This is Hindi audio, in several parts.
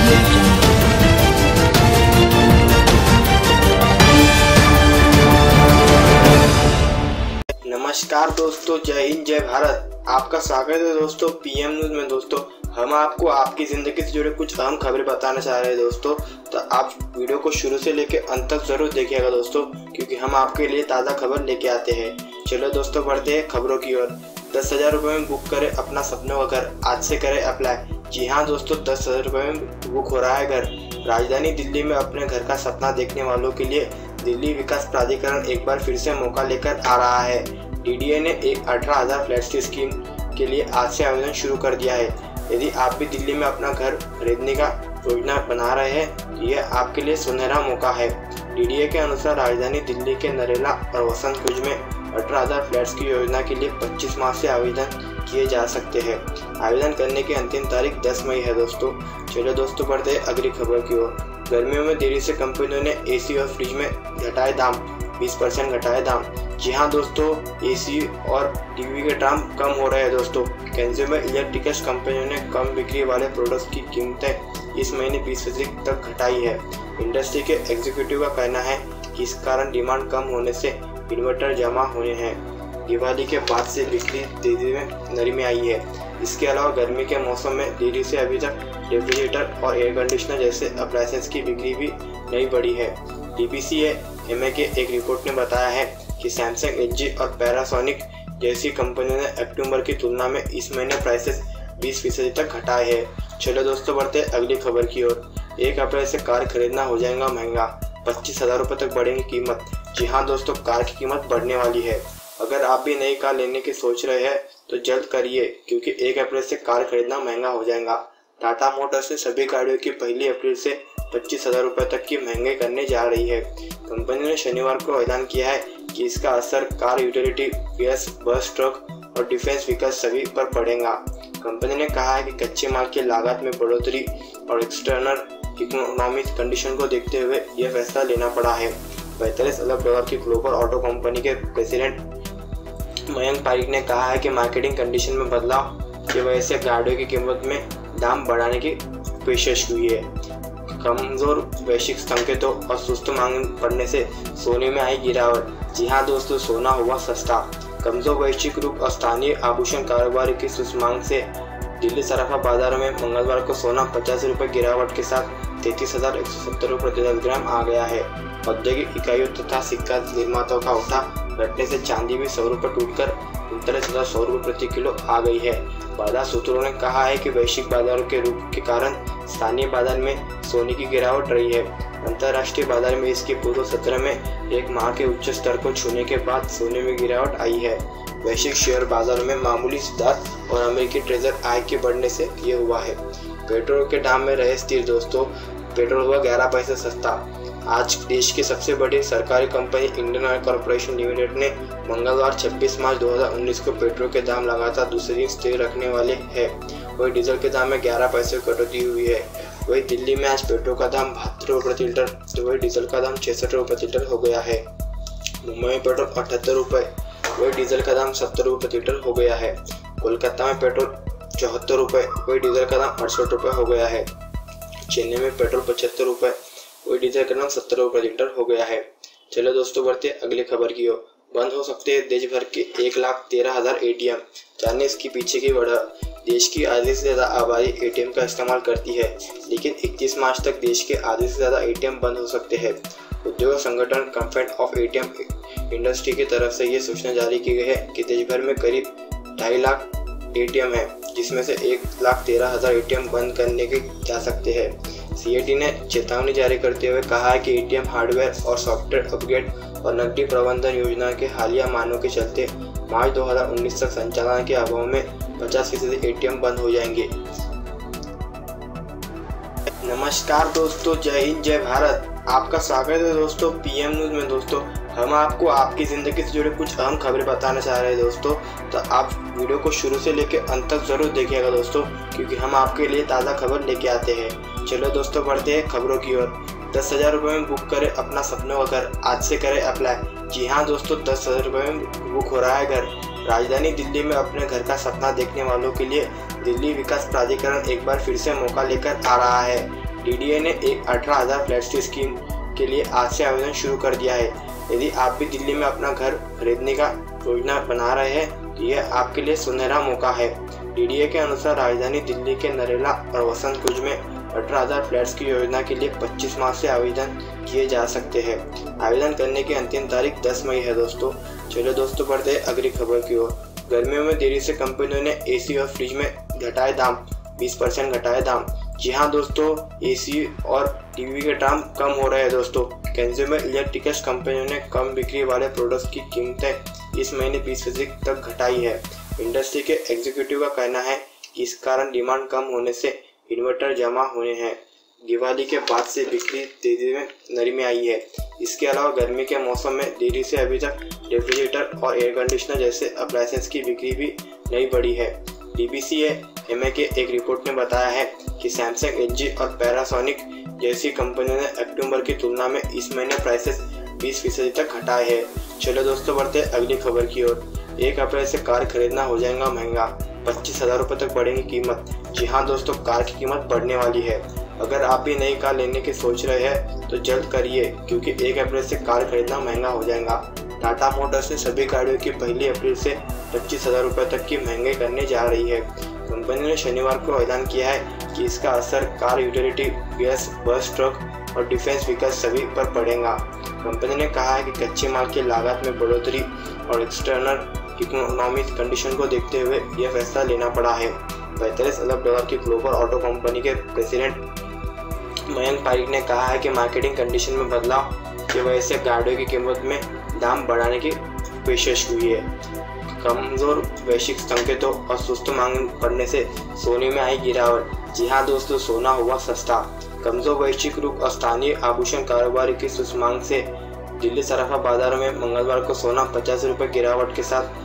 audio jungle. नमस्कार दोस्तों, जय हिंद जय भारत। आपका स्वागत है दोस्तों पीएम न्यूज में। दोस्तों हम आपको आपकी ज़िंदगी से जुड़े कुछ अहम खबरें बताना चाह रहे हैं दोस्तों, तो आप वीडियो को शुरू से लेकर अंत तक जरूर देखिएगा दोस्तों, क्योंकि हम आपके लिए ताज़ा खबर लेके आते हैं। चलो दोस्तों बढ़ते हैं खबरों की ओर। 10,000 रुपये में बुक करें अपना सपनों का घर, आज से करें अप्लाई। जी हाँ दोस्तों, 10,000 रुपये में बुक हो रहा है घर। राजधानी दिल्ली में अपने घर का सपना देखने वालों के लिए दिल्ली विकास प्राधिकरण एक बार फिर से मौका लेकर आ रहा है। डीडीए ने एक 18,000 फ्लैट्स की स्कीम के लिए आज से आवेदन शुरू कर दिया है। यदि आप भी दिल्ली में अपना घर खरीदने का योजना बना रहे हैं तो यह आपके लिए सुनहरा मौका है। डीडीए के अनुसार राजधानी दिल्ली के नरेला और वसंत कुंज में 18,000 फ्लैट्स की योजना के लिए 25 मार्च से आवेदन किए जा सकते हैं। आवेदन करने की अंतिम तारीख 10 मई है दोस्तों। चलो दोस्तों बढ़ते हैं अगली खबर की ओर। गर्मियों में देरी से कंपनियों ने एसी और फ्रिज में घटाए दाम, 20% घटाए दाम। जी हाँ दोस्तों, एसी और टीवी के दाम कम हो रहे हैं दोस्तों। कंज्यूमर इलेक्ट्रिकल्स कंपनियों ने कम बिक्री वाले प्रोडक्ट्स की कीमतें इस महीने 20% तक घटाई है। इंडस्ट्री के एग्जीक्यूटिव का कहना है कि इस कारण डिमांड कम होने से इन्वर्टर जमा हुए हैं। दिवाली के बाद से बिक्री तेजी में नरमी आई है। इसके अलावा गर्मी के मौसम में देरी से अभी तक रेफ्रिजरेटर और एयर कंडीशनर जैसे अप्लायंसेस की बिक्री भी नहीं बढ़ी है। DPCA-MA के एक रिपोर्ट ने बताया है कि सैमसंग, LG और पैनासोनिक जैसी कंपनियों ने अक्टूबर की तुलना में इस महीने प्राइसेस 20% तक घटाए हैं। चलो दोस्तों बढ़ते अगली खबर की ओर। 1 अप्रैल से कार खरीदना हो जाएगा महंगा, 25,000 रुपये तक बढ़ेगी कीमत। जी हाँ दोस्तों, कार की कीमत बढ़ने वाली है। अगर आप भी नई कार लेने की सोच रहे हैं तो जल्द करिए, क्योंकि 1 अप्रैल से कार खरीदना महंगा हो जाएगा। टाटा मोटर्स ने सभी गाड़ियों की 1 अप्रैल से 25,000 रुपये तक की महंगाई करने जा रही है। कंपनी ने शनिवार को ऐलान किया है कि इसका असर car, utility, gas, bus, truck और डिफेंस व्हीकल सभी पर पड़ेगा। कंपनी ने कहा है कि कच्चे माल की लागत में बढ़ोतरी और एक्सटर्नल इकोनॉमिक कंडीशन को देखते हुए यह फैसला लेना पड़ा है। 45 अरब डॉलर की ग्लोबल ऑटो कंपनी के प्रेसिडेंट मयंक पारिक ने कहा है कि मार्केटिंग कंडीशन में बदलाव की वजह से गाड़ियों की कीमत में दाम बढ़ाने की पेशकश हुई है। कमजोर वैश्विक संकेतों और सुस्त मांग पड़ने से सोने में आई गिरावट। जी हाँ दोस्तों, सोना हुआ सस्ता। कमजोर वैश्विक रूप और स्थानीय आभूषण कारोबार की सुस्त मांग से दिल्ली सराफा बाजार में मंगलवार को सोना 50 रुपये गिरावट के साथ 33,170 रुपये प्रति 10 ग्राम आ गया है। औद्योगिक इकाइयों तथा सिक्का निर्माताओं का उठा घटने से चांदी भी 100 रुपये टूटकर 39,100 रुपये प्रति किलो आ गई है। बाजार सूत्रों ने कहा है कि वैश्विक बाजारों के रुख के कारण स्थानीय बाजार में सोने की गिरावट रही है। अंतर्राष्ट्रीय बाजार में इसके पूर्व सत्र में एक माह के उच्च स्तर को छूने के बाद सोने में गिरावट आई है। वैश्विक शेयर बाजार में मामूली सुधार और अमेरिकी ट्रेजर आय के बढ़ने से ये हुआ है। पेट्रोल के दाम में रहे स्थिर दोस्तों, पेट्रोल हुआ 11 पैसे सस्ता। आज देश की सबसे बड़ी सरकारी कंपनी इंडियन ऑयल कॉर्पोरेशन लिमिटेड ने मंगलवार 26 मार्च 2019 को पेट्रोल के दाम लगातार दूसरे दिन स्थिर रखने वाले हैं। वही डीजल के दाम में 11 पैसे कटौती हुई है। वही दिल्ली में आज पेट्रोल का दाम 72 रुपये प्रति लीटर तो वही डीजल का दाम 66 रुपये प्रति लीटर हो गया है। मुंबई में पेट्रोल 78 रुपये, वही डीजल का दाम 70 रुपये प्रति लीटर हो गया है। कोलकाता में पेट्रोल 74 रुपये, वही डीजल का दाम 68 रुपये हो गया है। चेन्नई में पेट्रोल 75 रुपये, वही डीजल का दाम 70 रुपये लीटर हो गया है। चलो दोस्तों बढ़ते अगली खबर की ओर। बंद हो सकते हैं देश भर के 1,13,000 ATM, जानिए इसके पीछे की वजह। देश की आधे से ज़्यादा आबादी ATM का इस्तेमाल करती है, लेकिन 31 मार्च तक देश के आधे से ज़्यादा ATM बंद हो सकते हैं। उद्योग संगठन कंफेड ऑफ ATM इंडस्ट्री की तरफ से ये सूचना जारी की गई है कि देश भर में करीब 2.5 लाख ATM है, जिसमें से 1,13,000 ATM बंद करने के जा सकते हैं। CAT ने चेतावनी जारी करते हुए कहा है कि ATM हार्डवेयर और सॉफ्टवेयर अपग्रेड और नकदी प्रबंधन योजना के हालिया मानों के चलते मार्च 2019 तक संचालन के अभाव में 50% ATM बंद हो जाएंगे। नमस्कार दोस्तों, जय हिंद जय भारत। आपका स्वागत है दोस्तों पीएम न्यूज में। दोस्तों हम आपको आपकी ज़िंदगी से जुड़े कुछ अहम खबरें बताना चाह रहे हैं दोस्तों, तो आप वीडियो को शुरू से लेकर अंत तक जरूर देखिएगा दोस्तों, क्योंकि हम आपके लिए ताज़ा खबर लेके आते हैं। चलो दोस्तों बढ़ते हैं खबरों की ओर। 10,000 रुपये में बुक करें अपना सपनों का घर, आज से करें अप्लाई। जी हाँ दोस्तों, 10,000 रुपये में बुक हो रहा है घर। राजधानी दिल्ली में अपने घर का सपना देखने वालों के लिए दिल्ली विकास प्राधिकरण एक बार फिर से मौका लेकर आ रहा है। डीडीए ने एक 18,000 फ्लैट्स की स्कीम के लिए आज से आवेदन शुरू कर दिया है। यदि आप भी दिल्ली में अपना घर खरीदने का योजना बना रहे हैं तो यह आपके लिए सुनहरा मौका है। डीडीए के अनुसार राजधानी दिल्ली के नरेला और वसंत कुंज में 18,000 फ्लैट्स की योजना के लिए 25 मार्च से आवेदन किए जा सकते हैं। आवेदन करने की अंतिम तारीख 10 मई है दोस्तों। चलो दोस्तों, बढ़ते हैं अगली खबर की ओर। गर्मियों में देरी से कंपनियों ने एसी और फ्रिज में घटाए दाम, 20% घटाए दाम। जी हाँ दोस्तों, एसी और टीवी के दाम कम हो रहे हैं दोस्तों। कंज्यूमर इलेक्ट्रिकल्स कंपनियों ने कम बिक्री वाले प्रोडक्ट्स की कीमतें इस महीने 20% तक घटाई है। इंडस्ट्री के एग्जीक्यूटिव का कहना है कि इस कारण डिमांड कम होने से इन्वर्टर जमा होने हैं। दिवाली के बाद से बिक्री तेजी में नरमी आई है। इसके अलावा गर्मी के मौसम में देरी से अभी तक रेफ्रिजरेटर और एयर कंडीशनर जैसे अप्लायंसेस की बिक्री भी नहीं बढ़ी है। DBCA-MA के एक रिपोर्ट ने बताया है कि सैमसंग, LG और पैनासोनिक जैसी कंपनियों ने अक्टूबर की तुलना में इस महीने प्राइसेस 20% तक घटाए हैं। चलो दोस्तों, बढ़ते हैं अगली खबर की ओर। 1 अप्रैल से कार खरीदना हो जाएगा महंगा, 25,000 रुपये तक बढ़ेगी कीमत। जी हाँ दोस्तों, कार की कीमत बढ़ने वाली है। अगर आप भी नई कार लेने की सोच रहे हैं तो जल्द करिए, क्योंकि 1 अप्रैल से कार खरीदना महंगा हो जाएगा। टाटा मोटर्स ने सभी गाड़ियों की 1 अप्रैल से 25,000 रुपये तक की महंगाई करने जा रही है। कंपनी ने शनिवार को ऐलान किया है कि इसका असर car, utility, gas, bus, truck और डिफेंस व्हीकल्स सभी पर पड़ेगा। कंपनी ने कहा है कि कच्चे माल की लागत में बढ़ोतरी और एक्सटर्नल इकोनॉमिक कंडीशन को देखते हुए यह फैसला लेना पड़ा है। 45 अरब डॉलर की ग्लोबल ऑटो कंपनी के प्रेसिडेंट मयंक पारिक ने कहा है कि मार्केटिंग कंडीशन में बदलाव की वजह से गाड़ियों की कीमत में दाम बढ़ाने की पेशकश हुई है। कमजोर वैश्विक संकेतों और सुस्त मांग बढ़ने से सोने में आई गिरावट। जी हाँ दोस्तों, सोना हुआ सस्ता। कमजोर वैश्विक रुख और स्थानीय आभूषण कारोबार की सुस्त मांग से दिल्ली सराफा बाजार में मंगलवार को सोना 50 रुपये गिरावट के साथ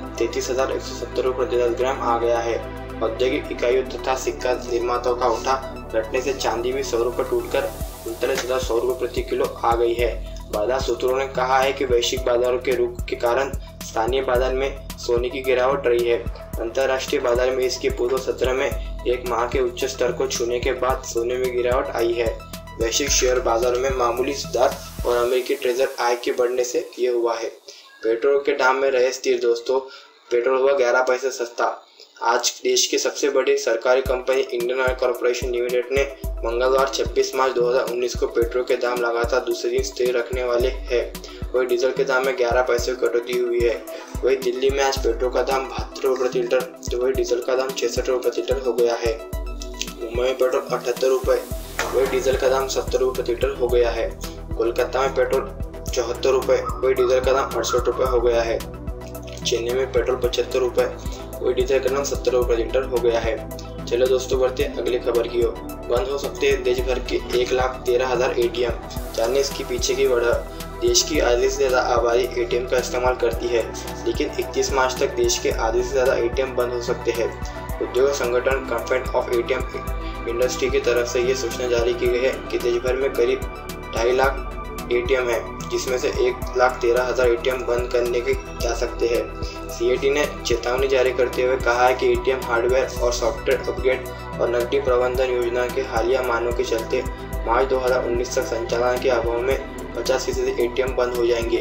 33,170 रुपये प्रति 10 ग्राम आ गया है। औद्योगिक इकाइयों तथा सिक्का निर्माताओं का उठा घटने से चांदी भी 100 रुपये टूटकर 39,100 रुपये प्रति किलो आ गई है। बाजार सूत्रों ने कहा है कि वैश्विक बाजारों के रुख के कारण स्थानीय बाजार में सोने की गिरावट रही है। अंतर्राष्ट्रीय बाजार में इसके पूर्व सत्र में एक माह के उच्च स्तर को छूने के बाद सोने में गिरावट आई है। वैश्विक शेयर बाजारों में मामूली सुधार और अमेरिकी ट्रेजर आय के बढ़ने से ये हुआ है। पेट्रोल के दाम में रहे स्थिर दोस्तों। पेट्रोल हुआ 11 पैसे सस्ता। आज देश की सबसे बड़ी सरकारी कंपनी इंडियन ऑयल कॉर्पोरेशन लिमिटेड ने मंगलवार 26 मार्च 2019 को पेट्रोल के दाम लगातार दूसरे दिन स्थिर रखने वाले हैं। वही डीजल के दाम में 11 पैसे की कटौती हुई है। वही दिल्ली में आज पेट्रोल का दाम 72 रुपये प्रति लीटर तो वही डीजल का दाम 66 रुपये प्रति लीटर हो गया है। मुंबई में पेट्रोल 78 रुपये, वही डीजल का दाम 70 रुपये प्रति लीटर हो गया है। कोलकाता में पेट्रोल 74 रुपये, वही डीजल का दाम 68 रुपये हो गया है। चेन्नई में पेट्रोल 75 रुपये, वही डीजल का दाम 70 रुपये प्रति लीटर हो गया है। चलो दोस्तों, बढ़ते अगली खबर की ओर। बंद हो सकते हैं देश भर के 1,13,000 ATM। जानने इसके पीछे की वजह। देश की आधी से ज़्यादा आबादी ATM का इस्तेमाल करती है, लेकिन 31 मार्च तक देश के आधे से ज़्यादा ATM बंद हो सकते हैं। उद्योग संगठन कन्फेड ऑफ ATM इंडस्ट्री की तरफ से ये सूचना जारी की गई है कि देश भर में करीब 2.5 लाख ATM है, जिसमें से 1,13,000 ATM बंद करने के जा सकते हैं। CAT ने चेतावनी जारी करते हुए कहा है कि ATM हार्डवेयर और सॉफ्टवेयर अपग्रेड और नकदी प्रबंधन योजना के हालिया मानों के चलते मार्च 2019 तक संचालन के अभाव में 50% ATM बंद हो जाएंगे।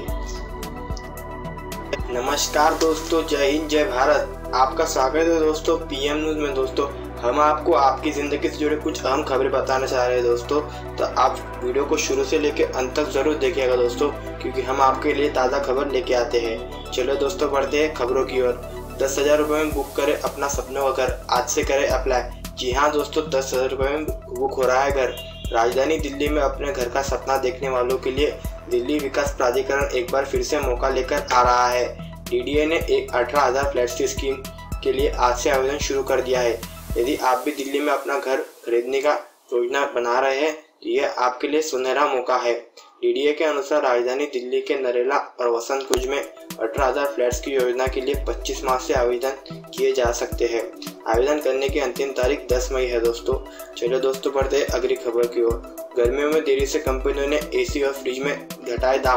नमस्कार दोस्तों, जय हिंद, जय भारत। आपका स्वागत है दोस्तों PM न्यूज़ में। दोस्तों, हम आपको आपकी ज़िंदगी से जुड़े कुछ अहम खबरें बताना चाह रहे हैं दोस्तों, तो आप वीडियो को शुरू से लेकर अंत तक ज़रूर देखिएगा दोस्तों, क्योंकि हम आपके लिए ताज़ा खबर लेके आते हैं। चलो दोस्तों, बढ़ते हैं खबरों की ओर। 10,000 रुपये में बुक करें अपना सपनों का घर, आज से करें अप्लाई। जी हाँ दोस्तों, 10,000 रुपये में बुक हो रहा है घर। राजधानी दिल्ली में अपने घर का सपना देखने वालों के लिए दिल्ली विकास प्राधिकरण एक बार फिर से मौका लेकर आ रहा है। DDA ने एक 18,000 फ्लैट्स की स्कीम के लिए आज से आवेदन शुरू कर दिया है। यदि आप भी दिल्ली में अपना घर खरीदने का योजना बना रहे हैं तो यह आपके लिए सुनहरा मौका है। DDA के अनुसार राजधानी दिल्ली के नरेला और वसंत कुंज में 18,000 फ्लैट्स की योजना के लिए 25 मार्च से आवेदन किए जा सकते हैं। आवेदन करने की अंतिम तारीख 10 मई है दोस्तों। चलो दोस्तों, बढ़ते अगली खबर की ओर। गर्मियों में देरी से कंपनियों ने AC और फ्रिज में घटाए दाम,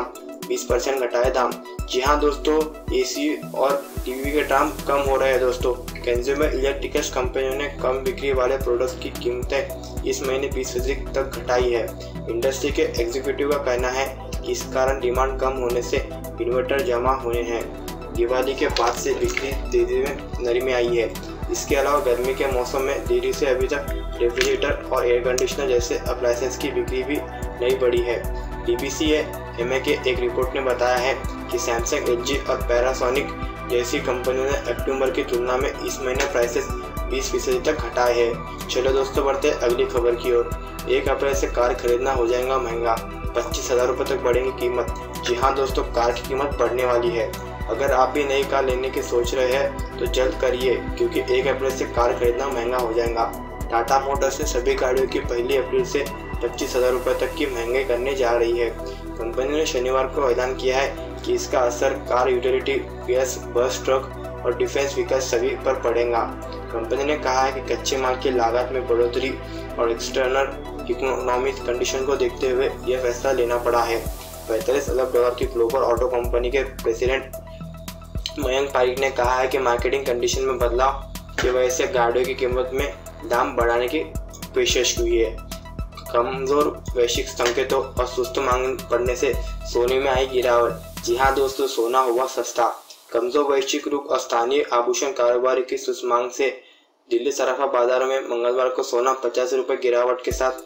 20% घटाए दाम। जी हाँ दोस्तों, एसी और टीवी के दाम कम हो रहे हैं दोस्तों। कंज्यूमर इलेक्ट्रिकल्स कंपनियों ने कम बिक्री वाले प्रोडक्ट्स की कीमतें इस महीने 20% तक घटाई है। इंडस्ट्री के एग्जीक्यूटिव का कहना है कि इस कारण डिमांड कम होने से इन्वर्टर जमा हुए हैं। दिवाली के बाद से बिक्री तेजी में नरमी आई है। इसके अलावा गर्मी के मौसम में देरी से अभी तक रेफ्रिजरेटर और एयर कंडीशनर जैसे अप्लायंसेस की बिक्री भी नहीं बढ़ी है। DBCA-MA के एक रिपोर्ट ने बताया है कि सैमसंग, LG और पैनासोनिक जैसी कंपनियों ने अक्टूबर की तुलना में इस महीने प्राइसेस 20% तक घटाए हैं। चलो दोस्तों, बढ़ते अगली खबर की ओर। 1 अप्रैल से कार खरीदना हो जाएगा महंगा, 25,000 रुपये तक बढ़ेगी कीमत। जी हाँ दोस्तों, कार की कीमत बढ़ने वाली है। अगर आप भी नई कार लेने की सोच रहे हैं तो जल्द करिए, क्योंकि 1 अप्रैल से कार खरीदना महंगा हो जाएगा। टाटा मोटर्स ने सभी गाड़ियों की 1 अप्रैल से 25,000 रुपये तक की महंगाई करने जा रही है। कंपनी ने शनिवार को ऐलान किया है कि इसका असर car, utility, gas, bus, truck और डिफेंस व्हीकल सभी पर पड़ेगा। कंपनी ने कहा है कि कच्चे माल की लागत में बढ़ोतरी और एक्सटर्नल इकोनॉमिक कंडीशन को देखते हुए यह फैसला लेना पड़ा है। $45 अरब की ग्लोबल ऑटो कंपनी के प्रेसिडेंट मयंक पारिक ने कहा है कि मार्केटिंग कंडीशन में बदलाव की वजह से गाड़ियों की कीमत में दाम बढ़ाने की पेशकश हुई है। कमजोर वैश्विक संकेतों और सुस्त मांग पड़ने से सोने में आई गिरावट। जी हाँ दोस्तों, सोना हुआ सस्ता। कमजोर वैश्विक रुख और स्थानीय आभूषण कारोबार की सुस्त मांग से दिल्ली सराफा बाजारों में मंगलवार को सोना 50 रुपये गिरावट के साथ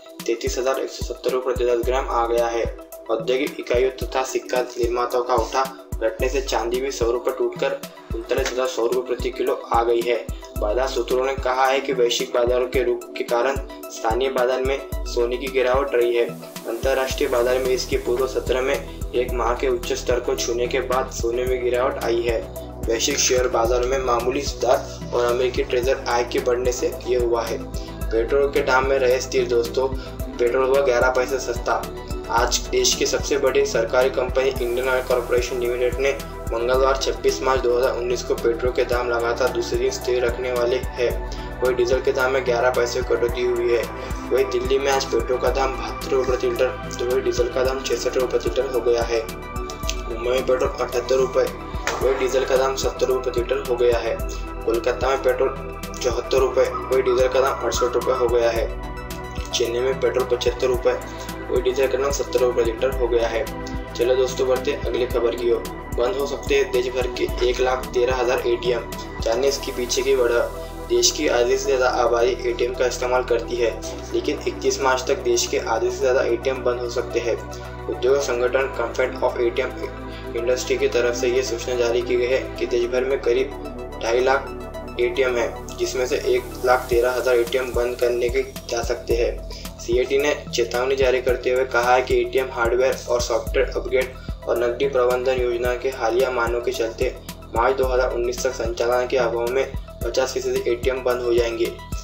33,170 रुपये प्रति 10 ग्राम आ गया है। औद्योगिक इकाइयों तथा सिक्का निर्माताओं का उठा घटने से चांदी भी 100 रुपये टूटकर 39,100 रुपये प्रति किलो आ गई है। बाजार सूत्रों ने कहा है कि वैश्विक बाजारों के रुख के कारण स्थानीय बाजार में सोने की गिरावट रही है। अंतर्राष्ट्रीय बाजार में इसके पूर्व सत्र में एक माह के उच्च स्तर को छूने के बाद सोने में गिरावट आई है। वैश्विक शेयर बाजारों में मामूली सुधार और अमेरिकी ट्रेजर आय के बढ़ने से ये हुआ है। पेट्रोल के दाम में रहे स्थिर दोस्तों, पेट्रोल हुआ 11 पैसे सस्ता। आज देश की सबसे बड़ी सरकारी कंपनी इंडियन ऑयल कॉर्पोरेशन लिमिटेड ने मंगलवार 26 मार्च 2019 को पेट्रोल के दाम लगातार दूसरे दिन स्थिर रखने वाले हैं। वही डीजल के दाम में 11 पैसे कटौती हुई है। वही दिल्ली में आज पेट्रोल का दाम 72 रुपये प्रति लीटर तो वही डीजल का दाम 66 रुपये प्रति लीटर हो गया है। मुंबई में पेट्रोल 78 रुपये, वही डीजल का दाम 70 रुपये प्रति लीटर हो गया है। कोलकाता में पेट्रोल 74 रुपये, वही डीजल का दाम 68 रुपये हो गया है। चेन्नई में पेट्रोल 75 रुपये, वही डीजल का दाम 70 रुपये लीटर हो गया है। चलो दोस्तों, बढ़ते अगली खबर की ओर। बंद हो सकते हैं देश भर के 1,13,000 ATM, जानिए इसके पीछे की वजह। देश की आधे से ज़्यादा आबादी ATM का इस्तेमाल करती है, लेकिन 31 मार्च तक देश के आधे से ज़्यादा ATM बंद हो सकते हैं। उद्योग संगठन कॉन्फेड ऑफ ATM इंडस्ट्री की तरफ से ये सूचना जारी की गई है कि देश भर में करीब 2.5 लाख ATM है, जिसमें से 1,13,000 ATM बंद करने के जा सकते हैं। CAT ने चेतावनी जारी करते हुए कहा है कि ATM हार्डवेयर और सॉफ्टवेयर अपग्रेड और नकदी प्रबंधन योजना के हालिया मानों के चलते मार्च 2019 तक संचालन के अभाव में 50% ATM बंद हो जाएंगे।